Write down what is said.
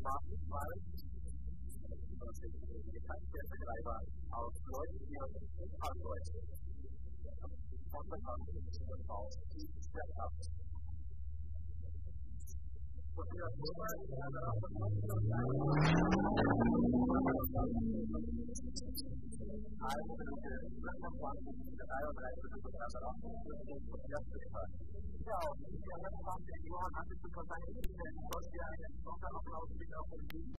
Basketball, das ist die Treiber aus Leuten, die Leute von der Hand und aus die Step-Up. Und wir haben